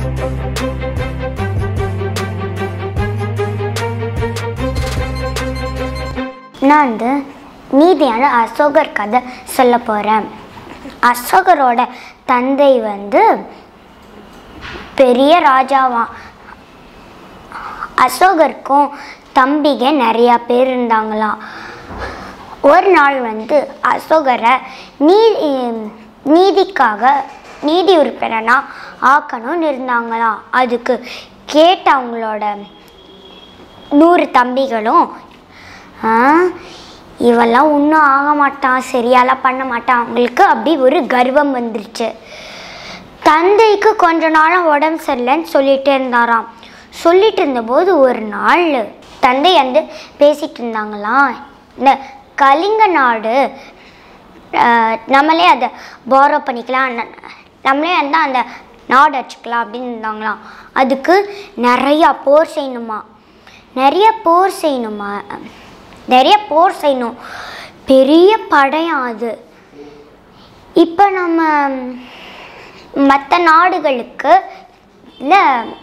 நான் நீதியான அசோகர் கதை சொல்ல போகிறேன். அசோகரோட தந்தை பெரிய ராஜாவாம். அசோகருக்கும் தம்பிங்க நிறையா பேர் இருந்தாங்களாம். ஒரு நாள் அசோகரை நீதி உறுப்பினனா ஆக்கணும்னு இருந்தாங்களாம். அதுக்கு கேட்ட அவங்களோட 100 தம்பிகளும் இவெல்லாம் ஒன்றும் ஆக மாட்டான், சரியாலாம் பண்ண மாட்டான். அவங்களுக்கு அப்படி ஒரு கர்வம் வந்துருச்சு. தந்தைக்கு கொஞ்ச நாளாக உடம்பு சரியில்லைன்னு சொல்லிகிட்டே இருந்தாராம். சொல்லிட்டு இருந்தபோது ஒரு நாள் தந்தை பேசிகிட்டு இருந்தாங்களாம். இந்த கலிங்க நாடு நம்மளே அதை பாரோ பண்ணிக்கலாம், நம்மளே அந்த நாடு வச்சுக்கலாம் அப்படின்னு இருந்தாங்களாம். அதுக்கு நிறையா போர் செய்யணும், பெரிய படையம் அது. இப்போ நம்ம மற்ற நாடுகளுக்கு இல்லை,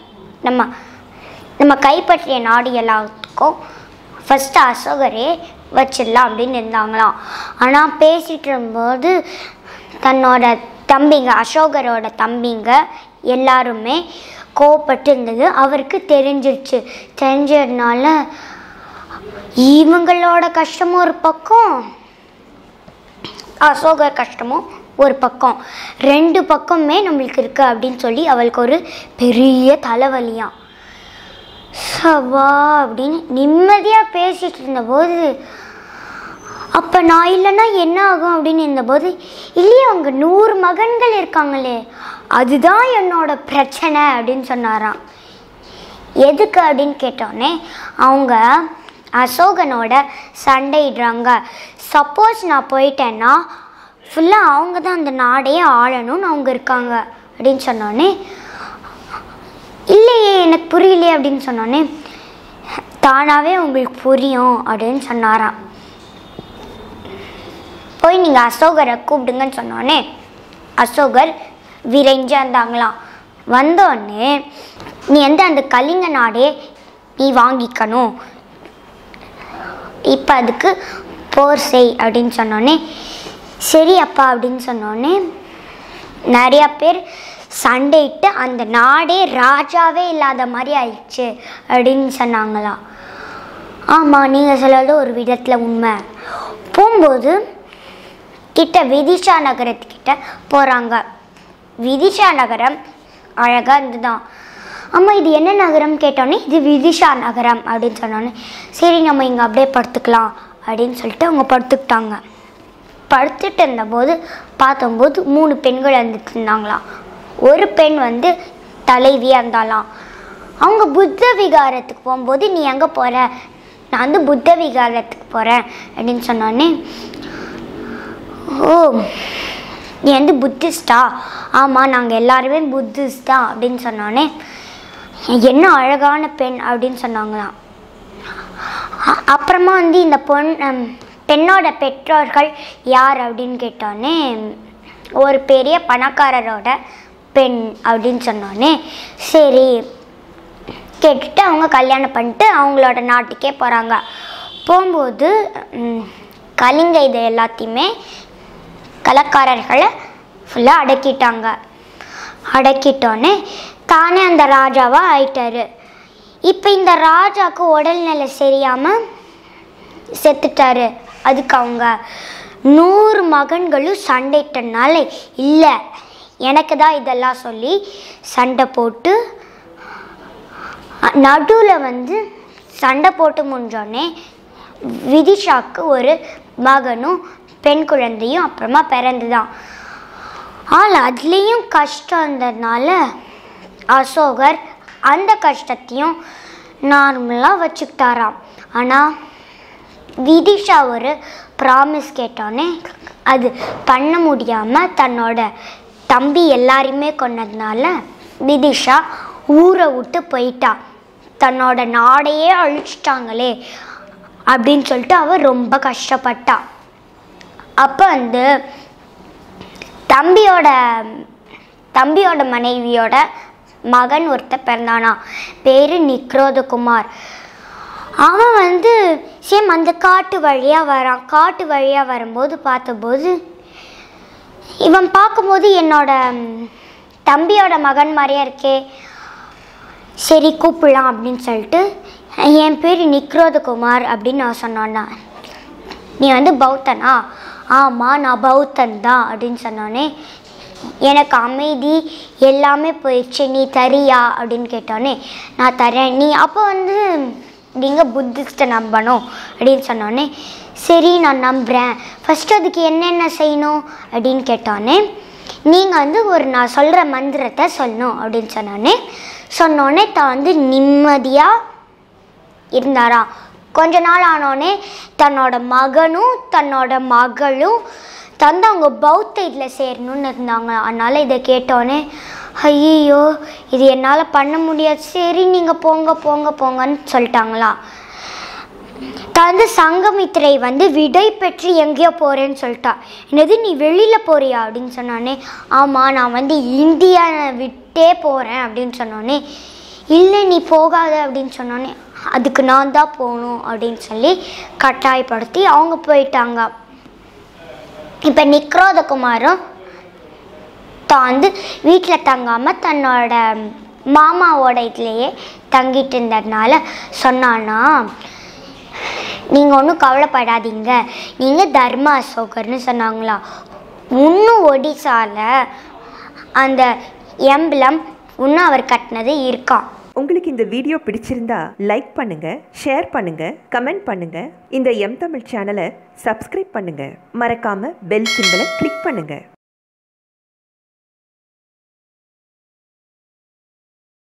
நம்ம கைப்பற்றிய நாடு எல்லாத்துக்கும் ஃபஸ்ட்டு அசோகரே வச்சிடலாம் அப்படின்னு இருந்தாங்களாம். ஆனால் பேசிகிட்டு இருக்கும்போது தன்னோட தம்பிங்க, அசோகரோட தம்பிங்க எல்லாருமே கோவப்பட்டு இருந்தது அவருக்கு தெரிஞ்சதுனால இவங்களோட கஷ்டமும் ஒரு பக்கம், அசோகர் கஷ்டமும் ஒரு பக்கம், 2 பக்கமே நம்மளுக்கு இருக்கு அப்படின்னு சொல்லி அவளுக்கு ஒரு பெரிய தலைவலியாம். சவா அப்படின்னு நிம்மதியாக பேசிகிட்டு இருந்தபோது, அப்போ நான் இல்லைன்னா என்ன ஆகும் அப்படின்னு இருந்தபோது, இல்லையே அவங்க 100 மகன்கள் இருக்காங்களே, அதுதான் என்னோட பிரச்சனை அப்படின்னு சொன்னாராம். எதுக்கு அப்படின்னு கேட்டோடனே அவங்க அசோகனோட சண்டையிடுறாங்க. சப்போஸ் நான் போயிட்டேன்னா ஃபுல்லாக அவங்க தான் அந்த நாடையே ஆளணும்னு அவங்க இருக்காங்க அப்படின்னு சொன்னோடனே, இல்லையே எனக்கு புரியலையே அப்படின்னு சொன்னோடனே, தானாகவே உங்களுக்கு புரியும் அப்படின்னு சொன்னாராம். போய் நீங்கள் அசோகரை கூப்பிடுங்கன்னு சொன்னோடனே அசோகர் விரைஞ்சு வந்தாங்களாம். வந்தோடனே நீ அந்த கலிங்க நாடே நீ வாங்கிக்கணும், இப்போ அதுக்கு போர் செய் அப்படின்னு சொன்னோடனே, சரி அப்பா அப்படின்னு சொன்னோடனே நிறையா பேர் சண்டையிட்டு அந்த நாடே ராஜாவே இல்லாத மாதிரி ஆயிடுச்சு அப்படின்னு சொன்னாங்களாம். ஆமாம், நீங்கள் சொல்கிறது ஒரு விதத்தில் உண்மை. போகும்போது விதிஷா நகரத்துக்கிட்ட போகிறாங்க. விதிஷா நகரம் அழகாக இருந்துதான். ஆமாம், இது என்ன நகரம் கேட்டோன்னே, இது விதிஷா நகரம் அப்படின்னு சொன்னோன்னே, சரி நம்ம இங்கே அப்படியே படுத்துக்கலாம் அப்படின்னு சொல்லிட்டு அவங்க படுத்துக்கிட்டாங்க. படுத்துட்டு இருந்தபோது பார்த்தம்போது 3 பெண்கள் வந்துட்டு இருந்தாங்களாம். ஒரு பெண் தலைவியாக இருந்தாலாம். அவங்க புத்த விகாரத்துக்கு போகும்போது, நீ எங்கே போகிற? நான் புத்த விகாரத்துக்கு போகிறேன் அப்படின்னு சொன்னோன்னே, ஓ நீ புத்திஸ்டா? ஆமாம், நாங்கள் எல்லாருமே புத்திஸ்ட் தான் அப்படின்னு சொன்னோன்னே, என்ன அழகான பெண் அப்படின்னு சொன்னாங்களாம். அப்புறமா இந்த பெண்ணோட பெற்றோர்கள் யார் அப்படின்னு கேட்டோன்னே, ஒரு பெரிய பணக்காரரோட பெண் அப்படின்னு சொன்னோன்னே, சரி கேட்டுட்டு அவங்க கல்யாணம் பண்ணிட்டு அவங்களோட நாட்டுக்கே போகிறாங்க. போகும்போது கலிங்க இது எல்லாத்தையுமே கலக்காரர்களை ஃபுல்லாக அடக்கிட்டோன்னே தானே அந்த ராஜாவாக ஆயிட்டாரு. இப்போ இந்த ராஜாவுக்கு உடல்நிலை சரியாமல் செத்துட்டாரு. அதுக்கு அவங்க 100 மகன்களும் சண்டையிட்டனால, இல்லை எனக்கு தான் இதெல்லாம் சொல்லி சண்டை போட்டு நடுவில் சண்டை போட்டு முடிஞ்சோடனே விதிஷாவுக்கு ஒரு மகனும் பெண் குழந்தையும் அப்புறமா பிறந்துதான். ஆனால் அதுலேயும் கஷ்டம் இருந்ததுனால அசோகர் அந்த கஷ்டத்தையும் நார்மலாக வச்சுக்கிட்டாராம். ஆனால் விதிஷா ஒரு ப்ராமிஸ் கேட்டோன்னே அது பண்ண முடியாமல் தன்னோட தம்பி எல்லாரையுமே கொன்னதுனால விதிஷா ஊரை விட்டு போயிட்டா. தன்னோட நாடையே அழிச்சிட்டாங்களே அப்படின்னு சொல்லிட்டு அவள் ரொம்ப கஷ்டப்பட்டா. அப்போ தம்பியோட மனைவியோட மகன் ஒருத்தர் பிறந்தானா, பேர் நிக்ரோதகுமார். அவன் சேம் அந்த காட்டு வழியாக வரான். காட்டு வழியாக வரும்போது பார்த்தபோது இவன் பார்க்கும்போது என்னோட தம்பியோட மகன் மாதிரியே இருக்கே, சரி கூப்பிடலாம் அப்படின்னு சொல்லிட்டு என் பேர் நிக்ரோதகுமார் அப்படின்னு நான் சொன்னான்னா, நீ பௌத்தனா? ஆமாம் நான் பௌத்தன் தான் அப்படின்னு சொன்னோன்னே எனக்கு அமைதி எல்லாமே போயிடுச்சு. நீ தரியா அப்படின்னு கேட்டோன்னே நான் தரேன். நீ அப்போ நீங்கள் புத்திஸ்ட்டை நம்பணும் அப்படின்னு சொன்னோன்னே சரி நான் நம்புகிறேன். ஃபஸ்ட்டு அதுக்கு என்னென்ன செய்யணும் அப்படின்னு கேட்டோன்னே நீங்கள் ஒரு நான் சொல்கிற மந்திரத்தை சொல்லணும் அப்படின்னு சொன்னோன்னே தான் நிம்மதியாக இருந்தாரா. கொஞ்ச நாள் ஆனோடனே தன்னோட மகனும் தன்னோட மகளும் அவங்க பௌத்த இதில் சேரணும்னு இருந்தாங்க. அதனால் இதை கேட்டோன்னே ஐயோ இது என்னால் பண்ண முடியாது, சரி நீங்கள் போங்க போங்க போங்கன்னு சொல்லிட்டாங்களா. சங்கமித்திரை விடை பெற்று எங்கேயோ போகிறேன்னு சொல்லிட்டா. என்னது நீ வெளியில் போறியா அப்படின்னு சொன்னானே, ஆமாம் நான் இந்தியா விட்டே போகிறேன் அப்படின்னு சொன்னோன்னே, இல்லை நீ போகாத அப்படின்னு சொன்னோன்னே அதுக்கு நான் தான் போகணும் அப்படின்னு சொல்லி கட்டாயப்படுத்தி அவங்க போயிட்டாங்க. இப்போ நிக்ரோதகுமாரும் தான் வீட்டில் தங்காமல் தன்னோட மாமாவோட இதுலேயே தங்கிட்டு இருந்ததுனால சொன்னான்னா, நீங்கள் ஒன்றும் கவலைப்படாதீங்க, நீங்கள் தர்ம அசோகர்னு சொன்னாங்களா. இன்னும் ஒடிசாவில் அந்த எம்பளம் இன்னும் அவர் கட்டினது இருக்கான். உங்களுக்கு இந்த வீடியோ பிடிச்சிருந்தா லைக் பண்ணுங்க, ஷேர் பண்ணுங்க, கமெண்ட் பண்ணுங்க. இந்த எம் தமிழ் சேனலை சப்ஸ்கிரைப் பண்ணுங்க. மறக்காம பெல் சிம்பலை கிளிக் பண்ணுங்க.